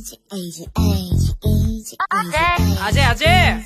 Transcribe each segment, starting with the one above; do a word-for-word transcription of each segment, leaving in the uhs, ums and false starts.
아재 아재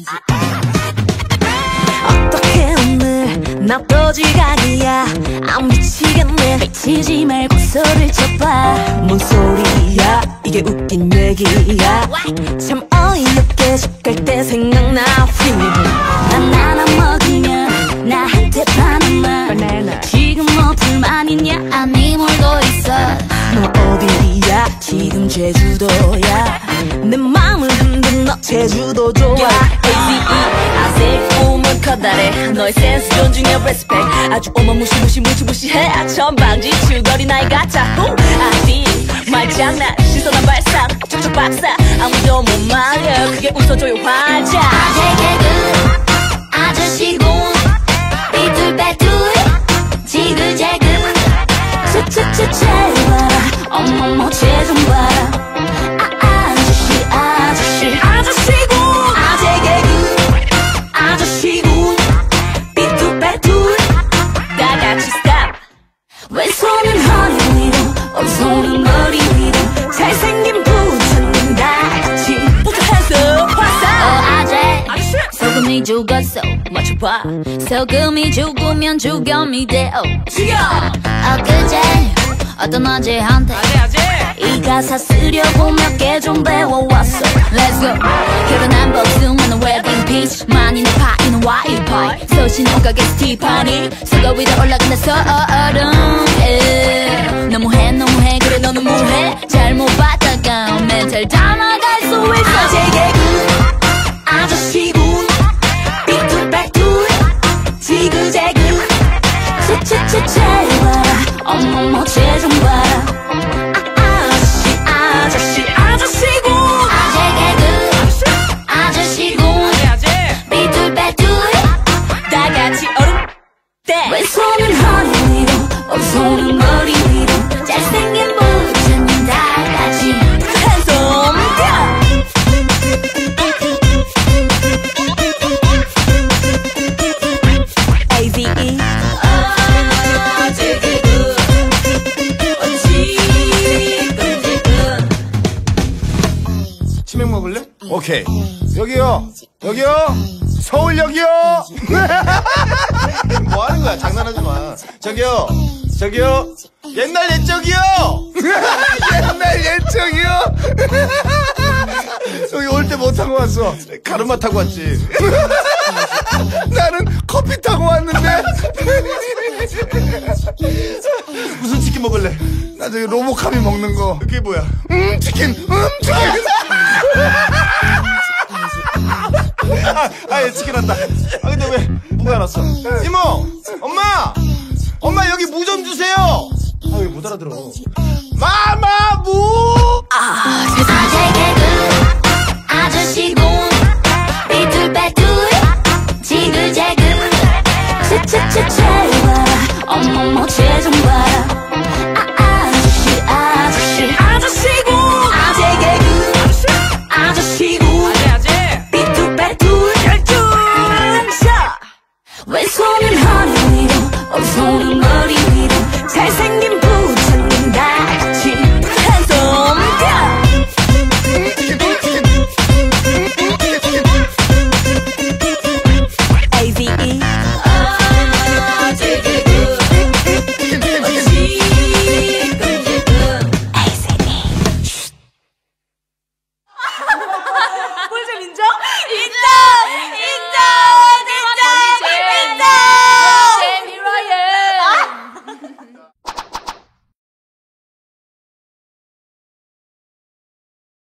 어떻게 오늘 나도 지각이야. 안 미치겠네. 미치지 말고 소리를 쳐봐. 뭔 소리야 이게 웃긴 얘기야. 참 어이없게 집 갈 때 생각나. 난 하나 먹으면 나한테 파는 말. 지금 뭐 불만이냐. 아니 뭘더 있어. 너 어디야 지금 제주도야. 내 맘을 흔든 너 제주도 좋아. 에이지 아직 오면 커다래. 너의 센스 존중해 respect. 아주 어마무시무시 무시무시해. 전방지 줄거리 나이 같아. 아디 말장난 신선한 발상 촉촉 박사 아무도 못 말려. 그게 웃어줘요 화자. 아재 개그 아저씨고 삐뚤빼뚤 지글재글 츠츠츠 제발 어머머 쟤 좀 봐라. 아 아저씨 아저씨 아저씨고 아재 개그 아저씨고 삐뚤빼뚤 다같이 stop. 왼손은 허리 위로 오른손은 머리 위로 잘생긴 부처님 다같이 put your hands up 화사. 어 아재 아저씨 소금이 죽었어 맞춰봐. 소금이 죽으면 죽염이 돼어 죽여. 엊그제 어떤 아재한테 아재 아재 이 가사 쓰려고 몇 개 좀 배워왔어. Let's go. 결혼한 복숭아는 웨딩 피치 많이는 파이는 와일 파이 소신 옷가게 스티파니 수거 위로 올라간다 서얼음. 너무해 너무해 그래 너는 뭐해. 잘못 봤다가 멘탈 다 나갈 수 있어. 아재 개그 아저씨군 삐뚤빼뚤 지그재그 츠츠츠 제발 어머머 쟤 좀 봐라. 아 아저씨 아저씨 아저씨군 아재 개그 아저씨군 아재 아재 삐뚤빼뚤 다같이 얼음 때. 왼손은 허리 위로 오른손은 머리 위로 잘생긴 부자님 다같이 hands up. 에이지 치맥 먹을래? 오케이. 여기요. 여기요. 서울역이요. 뭐 하는 거야? 장난하지 마. 저기요. 저기요. 옛날 옛적이요. 옛날 옛적이요. 여기 올 때 뭐 타고 왔어? 가르마 타고 왔지. 나는 커피 타고 왔는데. 무슨 치킨 먹을래? 나 저기 로보캅이 먹는 거. 그게 뭐야? 음 치킨. 음 치킨. 아, 아, 치킨 한다. 아, 근데 왜 무가 안 왔어? 이모! 엄마! 엄마, 여기 무 좀 주세요! 아, 왜 못 알아들어? 마마, 무! 아 세상에 개그 아저씨군 삐뚤빼뚤 지글재글 츠츠츠 제발 어머머 쟤 좀 봐라. 아 아저씨 아저씨 아저씨군 아재 개그 아저씨군 아재 아재 삐뚤빼뚤 열중 왼손은 허리 위로 오른손은